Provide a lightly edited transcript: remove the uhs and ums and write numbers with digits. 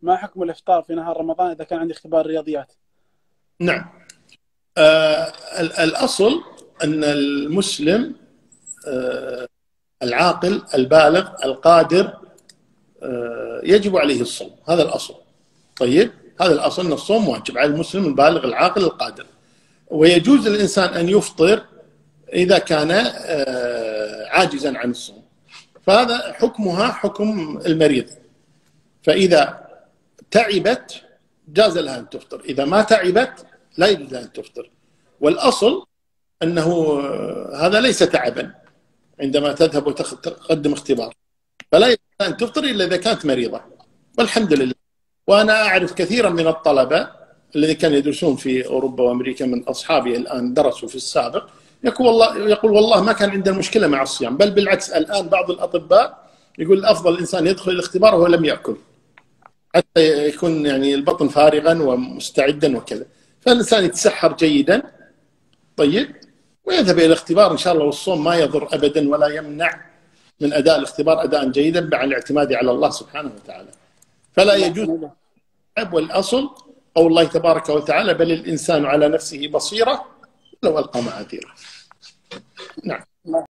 ما حكم الإفطار في نهار رمضان إذا كان عندي اختبار رياضيات؟ نعم. الأصل أن المسلم العاقل البالغ القادر يجب عليه الصوم، هذا الأصل. طيب، هذا الأصل أن الصوم واجب على المسلم البالغ العاقل القادر، ويجوز للإنسان أن يفطر إذا كان عاجزا عن الصوم، فهذا حكمها حكم المريض. فإذا تعبت جاز لها أن تفطر، إذا ما تعبت لا يجوز لها أن تفطر. والأصل أنه هذا ليس تعبا عندما تذهب وتقدم اختبار، فلا يجوز لها أن تفطر إلا إذا كانت مريضة، والحمد لله. وأنا أعرف كثيرا من الطلبة الذين كانوا يدرسون في أوروبا وأمريكا من أصحابي الآن درسوا في السابق، يقول والله ما كان عندنا مشكلة مع الصيام، بل بالعكس الآن بعض الأطباء يقول الأفضل الإنسان يدخل الاختبار وهو لم يأكل حتى يكون يعني البطن فارغا ومستعدا وكذا، فالإنسان يتسحر جيدا طيب ويذهب إلى الاختبار إن شاء الله، والصوم ما يضر أبدا ولا يمنع من أداء الاختبار أداء جيدا مع الاعتماد على الله سبحانه وتعالى. فلا يجوز. والأصل قول الله تبارك وتعالى: بل الإنسان على نفسه بصيرة لو ألقى معاذيره. نعم.